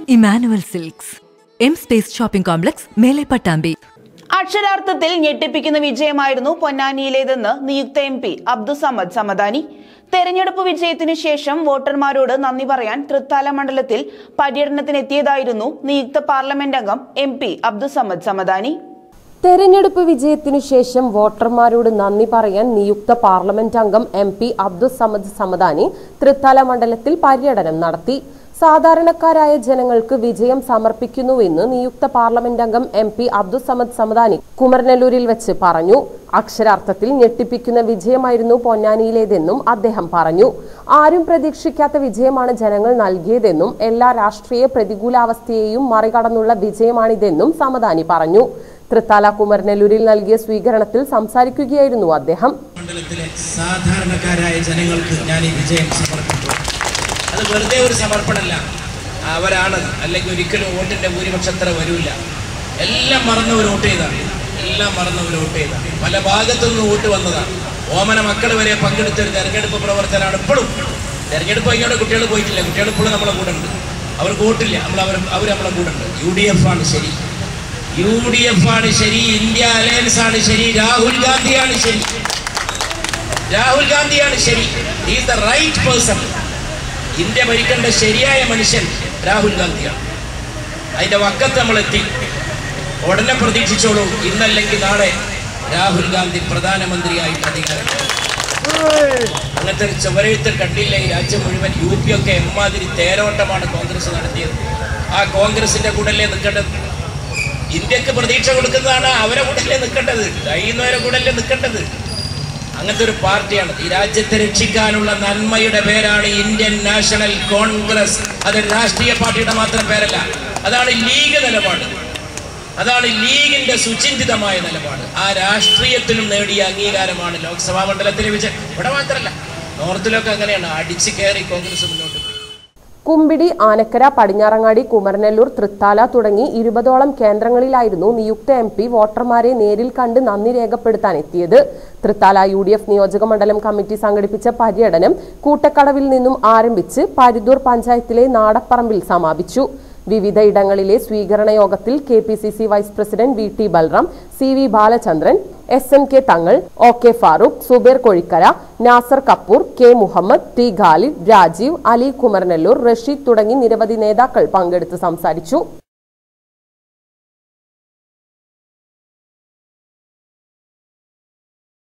Emmanuel silks M space shopping complex മേലെ പട്ടാമ്പി. അക്ഷരാർത്ഥത്തിൽ ഞെട്ടിപ്പിക്കുന്ന വിജയമായിരുന്നു പൊന്നാനിയിലേതെന്ന് നിയുക്ത MP അബ്ദുസമദ് സമദാനി. തെരഞ്ഞെടുപ്പ് വിജയത്തിനു ശേഷം വോട്ടർമാരോട് നന്ദി പറയാൻ തൃത്താല മണ്ഡലത്തിൽ പര്യടനത്തിനെത്തിയതായിരുന്നു നിയുക്ത പാർലമെന്റ് അംഗം MP അബ്ദുസമദ് സമദാനി. തെരഞ്ഞെടുപ്പ് വിജയത്തിനു ശേഷം വോട്ടർമാരോട് നന്ദി പറയാൻ നിയുക്ത പാർലമെന്റ് അംഗം MP അബ്ദുസമദ് സമദാനി തൃത്താല മണ്ഡലത്തിൽ പര്യടനം നടത്തി. സാധാരണക്കാരായ ജനങ്ങൾക്ക് വിജയം സമർപ്പിക്കുന്നുവെന്ന് നിയുക്ത പാർലമെന്റ് അംഗം MP അബ്ദുസമദ് സമദാനി കുമരനെല്ലൂരിൽ വെച്ച് പറഞ്ഞു. അക്ഷരാർത്ഥത്തിൽ ഞെട്ടിപ്പിക്കുന്ന വിജയമായിരുന്നു പൊന്നാനിയിലേതെന്നും അദ്ദേഹം പറഞ്ഞു. ആരും പ്രതീക്ഷിക്കാത്ത വിജയമാണ് ജനങ്ങൾ നൽകിയതെന്നും എല്ലാ രാഷ്ട്രീയ പ്രതികൂലാവസ്ഥയെയും മറികടന്നുള്ള വിജയമാണിതെന്നും സമദാനി പറഞ്ഞു. തൃത്താല കുമരനെല്ലൂരിൽ നൽകിയ സ്വീകരണത്തിൽ സംസാരിക്കുകയായിരുന്നു അദ്ദേഹം. മണ്ഡലത്തിലെ സാധാരണക്കാരായ ജനങ്ങൾക്ക് ഞാൻ ഈ വിജയം സമർപ്പിച്ചു. അത് വെറുതെ ഒരു സമർപ്പണമല്ല, അവരാണ് അല്ലെങ്കിൽ ഒരിക്കലും വോട്ടിന്റെ ഭൂരിപക്ഷത്ര വരൂല. എല്ലാം മറന്നവർ വോട്ട് ചെയ്താണ്, പല ഭാഗത്തുനിന്ന് വോട്ട് വന്നതാണ്. ഓമന മക്കൾ വരെ പങ്കെടുത്ത ഒരു തെരഞ്ഞെടുപ്പ് പ്രവർത്തനമാണ്. ഇപ്പോഴും തെരഞ്ഞെടുപ്പ് കഴിഞ്ഞോടെ കുട്ടികൾ പോയിട്ടില്ല, കുട്ടികൾ ഇപ്പോഴും നമ്മളെ കൂടെ ഉണ്ട്. അവർക്ക് വോട്ടില്ല, അവർ നമ്മളെ കൂടെ ഉണ്ട്. UDF ആണ് ശരി, ഇന്ത്യ അലയൻസ് ആണ് ശരി, രാഹുൽ ഗാന്ധിയാണ് ശരി. Is the right person. India ഭരിക്കേണ്ട ശരിയായ മനുഷ്യൻ രാഹുൽ ഗാന്ധിയാണ്. അതിന്റെ വക്കത്ത് നമ്മൾ എത്തി. ഉടനെ പ്രതീക്ഷിച്ചോളൂ, ഇന്നല്ലെങ്കിൽ നാളെ രാഹുൽ ഗാന്ധി പ്രധാനമന്ത്രിയായിട്ട് അധികാരം. അങ്ങനത്തെ ഒരു ചുവരെഴുത്ത് കണ്ടില്ല ഈ രാജ്യം മുഴുവൻ. UP ഒക്കെ എമ്മാതിരി തേരോട്ടമാണ് കോൺഗ്രസ് നടത്തിയത്. ആ കോൺഗ്രസിന്റെ കൂടല്ലേ നിൽക്കേണ്ടത്? ഇന്ത്യക്ക് പ്രതീക്ഷ കൊടുക്കുന്നതാണ്, അവരെ കൂടല്ലേ നിൽക്കേണ്ടത്? കഴിയുന്നവരെ കൂടല്ലേ നിൽക്കേണ്ടത്? അങ്ങനത്തെ ഒരു പാർട്ടിയാണ്. ഈ രാജ്യത്തെ രക്ഷിക്കാനുള്ള നന്മയുടെ പേരാണ് ഇന്ത്യൻ നാഷണൽ കോൺഗ്രസ്. അതൊരു രാഷ്ട്രീയ പാർട്ടിയുടെ മാത്രം പേരല്ല, അതാണ് ലീഗ് നിലപാട്, അതാണ് ലീഗിന്റെ സുചിന്തിതമായ നിലപാട്. ആ രാഷ്ട്രീയത്തിനും നേടിയ അംഗീകാരമാണ് ലോക്സഭാ മണ്ഡലത്തിലെ വിജയം. ഇവിടെ മാത്രമല്ല, നോർത്തിലൊക്കെ അങ്ങനെയാണ്, അടിച്ചു കയറി കോൺഗ്രസ് മുന്നോട്ട് പോയി. കുമ്പിടി, ആനക്കര, പടിഞ്ഞാറങ്ങാടി, കുമരനെല്ലൂർ, തൃത്താല തുടങ്ങി 20ഓളം കേന്ദ്രങ്ങളിലായിരുന്നു നിയുക്ത MP വോട്ടർമാരെ നേരിൽ കണ്ട് നന്ദി രേഖപ്പെടുത്താൻ എത്തിയത്. തൃത്താല UDF നിയോജക മണ്ഡലം കമ്മിറ്റി സംഘടിപ്പിച്ച പര്യടനം കൂട്ടക്കടവിൽ നിന്നും ആരംഭിച്ച് പരിദൂർ പഞ്ചായത്തിലെ നാടപ്പറമ്പിൽ സമാപിച്ചു. വിവിധ ഇടങ്ങളിലെ സ്വീകരണ യോഗത്തിൽ KPCC vice president VT Balram, CV Balachandran, SNK Thangal, OK Farooq, Subair Kozhikkara, Nasar Kapur, K Muhammad, T Khalid, Rajeev, Ali Kumaranellur, Rasheed തുടങ്ങി നിരവധി നേതാക്കൾ പങ്കെടുത്ത് സംസാരിച്ചു.